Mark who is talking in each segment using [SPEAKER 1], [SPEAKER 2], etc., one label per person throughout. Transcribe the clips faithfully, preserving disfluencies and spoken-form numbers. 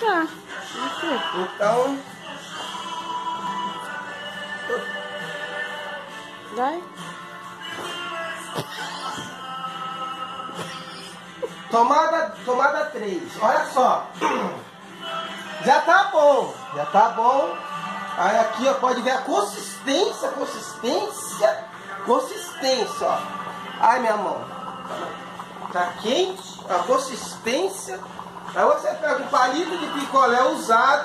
[SPEAKER 1] Tá.
[SPEAKER 2] Então...
[SPEAKER 1] Vai.
[SPEAKER 2] Tomada, tomada três. Olha só. Já tá bom. Já tá bom. Aí aqui, ó, pode ver a consistência, consistência, consistência, ó. Ai, minha mão. Tá quente, a consistência. Aí você pega um palito de picolé usado.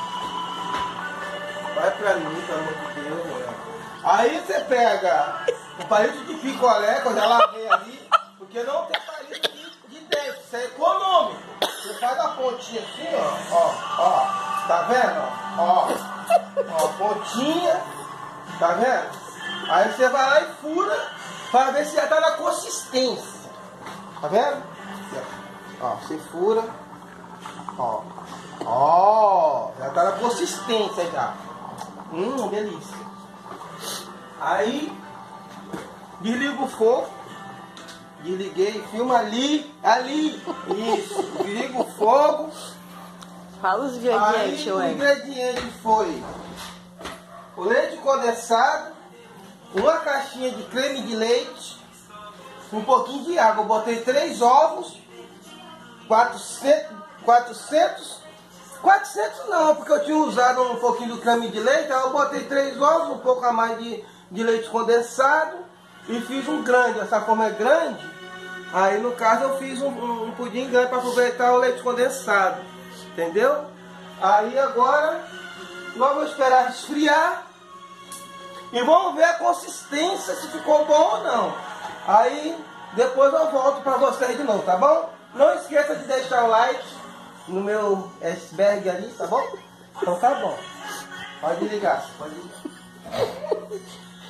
[SPEAKER 2] Vai pra mim, pelo amor de Deus, né? Aí você pega um palito de picolé, que eu já lavei ali, porque não tem palito de, de dente, isso é econômico. Você faz a pontinha assim, ó, ó, ó, tá vendo? Ó, ó, pontinha, tá vendo? Aí você vai lá e fura, para ver se já tá na consistência, tá vendo? Ó, você fura, ó, ó, já tá na consistência já. Hum, delícia. Aí, desliga o fogo. Desliguei, filma ali, ali. Isso, desliga o fogo.
[SPEAKER 1] Fala os ingredientes,
[SPEAKER 2] Aí, o
[SPEAKER 1] ué.
[SPEAKER 2] ingrediente foi o leite condensado, uma caixinha de creme de leite, um pouquinho de água. Eu botei três ovos, quatrocentos, quatrocentos, quatrocentos não, porque eu tinha usado um pouquinho do creme de leite, aí eu botei três ovos, um pouco a mais de, de leite condensado e fiz um grande. Essa forma é grande, aí no caso eu fiz um, um, um pudim grande para aproveitar o leite condensado, entendeu? Aí agora nós vamos esperar esfriar e vamos ver a consistência, se ficou bom ou não. Aí depois eu volto para vocês de novo, tá bom? Não esqueça de deixar o like no meu iceberg ali, tá bom? Então tá bom. Pode ligar, pode ligar.